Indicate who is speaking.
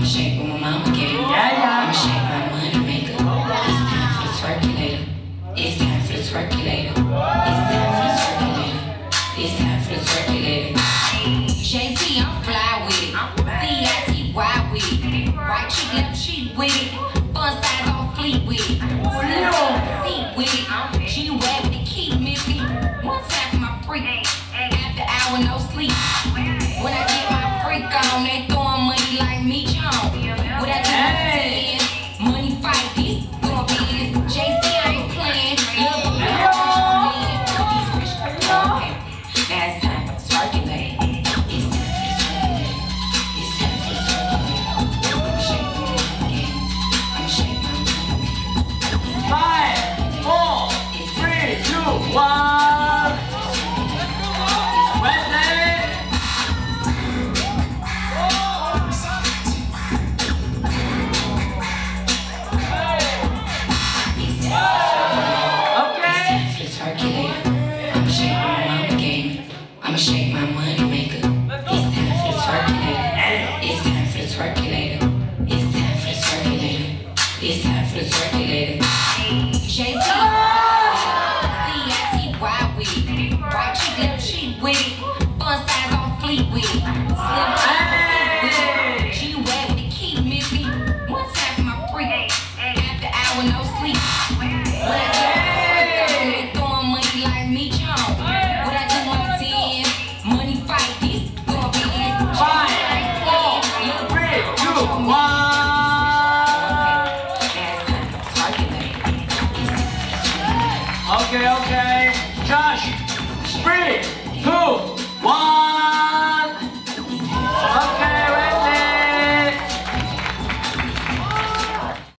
Speaker 1: shake what my mama gave me. I'ma shake my money maker. It's time for the circulator. It's time for the circulator. It's time for the circulator. It's time for the circulator. JT, I'm fly with it. CITY with it. Right cheek, left cheek with it. Fun size on fleet with it. Sleep on the seat with it. G-Wag with the key missing. One time for my freak. After hour, no sleep. When I get my freak on, they throwing money like me, John. When I get my tears, money fight this, doing biz. JC, I ain't playing. Love me, now it's time for circulate. It's time for circulate. It's time for circulate. I'ma shake my money again. I'ma shake my money.
Speaker 2: 5, 4, 3, 2, 1. Wesley!
Speaker 1: I'ma shake what my mama gave me. I'ma shake my money maker. It's time for the circulator. It's time for the circulator. It's time for the circulator. It's time for the circulator. JT, CITY with it. Right cheek, left cheek with it. Fun size on fleet with it. Slim with it. G-Wag with the key missing. One time for my freak. After hour, no sleep. When I